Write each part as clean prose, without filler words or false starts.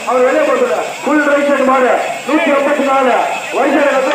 அவர் வெளியே போடுங்க. Full right side மாடு 154 வயசு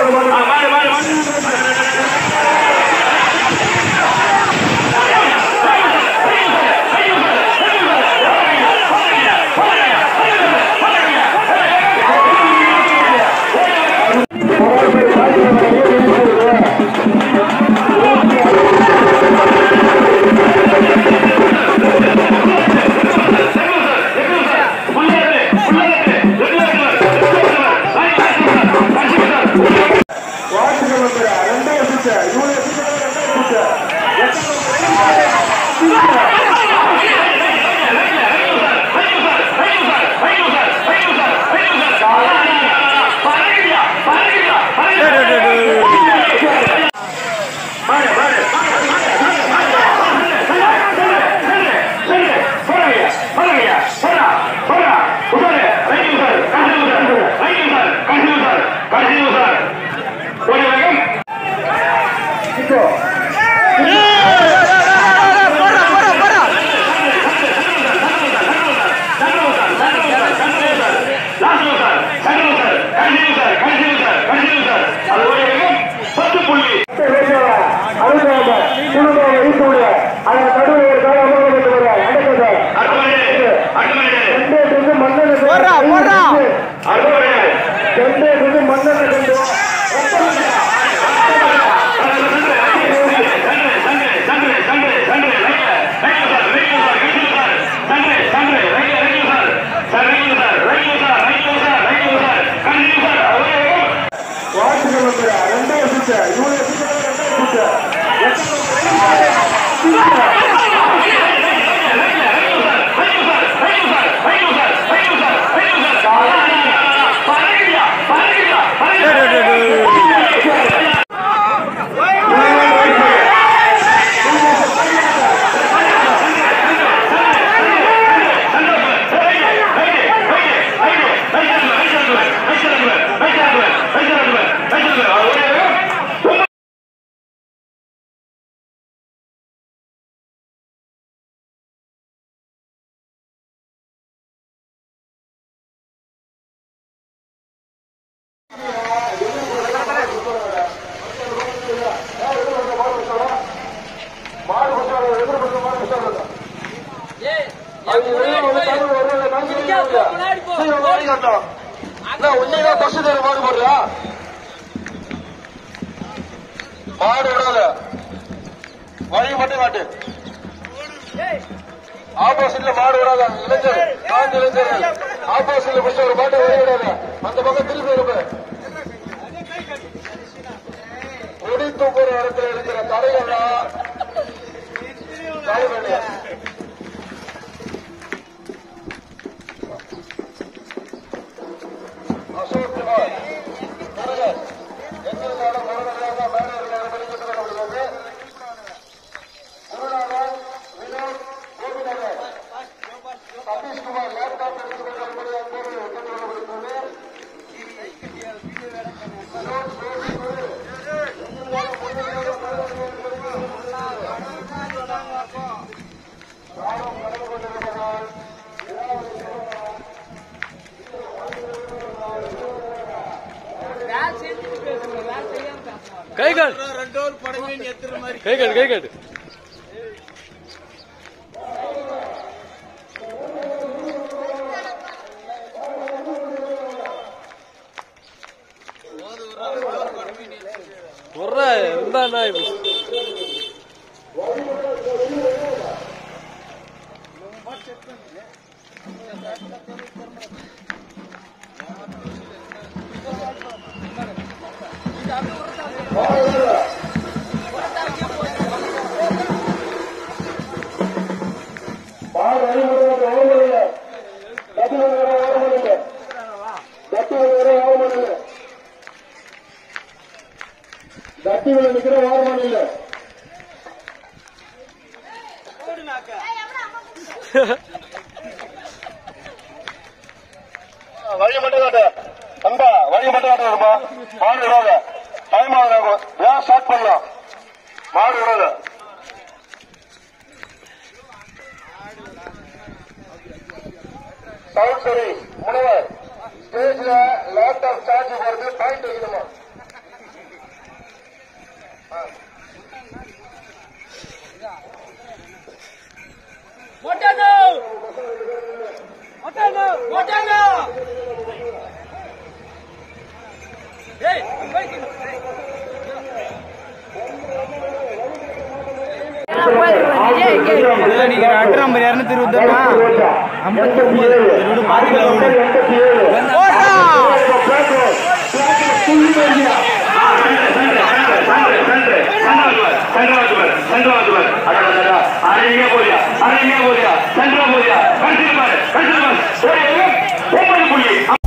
மாடு விடாத வழி மட்டும் காட்டு. ஆப்போசிட்ல மாடு விடாத இளைஞர் இளைஞர் ஆப்போசிட்ல பிடிச்ச ஒரு மாட்டை வழி விடாத. அந்த பக்கம் திருப்பி இருப்ப கொடி தூக்குற இடத்துல இருக்கிற தடைகள்லாம் அசோக் குமார் கைகள் கைகள் கைகள் இருந்தா தட்டிகளை நிக்கிற வாரமான இல்ல வழி மட்டும் காட்டு அன்பா, வழி மட்டும் காட்டுப்பா. மாடு விடாத, டைம் ஆகுது, ஏன் ஸ்டார்ட் பண்ணலாம். மாடு விடாத. சவுண்ட் சரி நீங்க அட்ரு நம்பர் 220 59 பாத்துக்கலாம். போலியா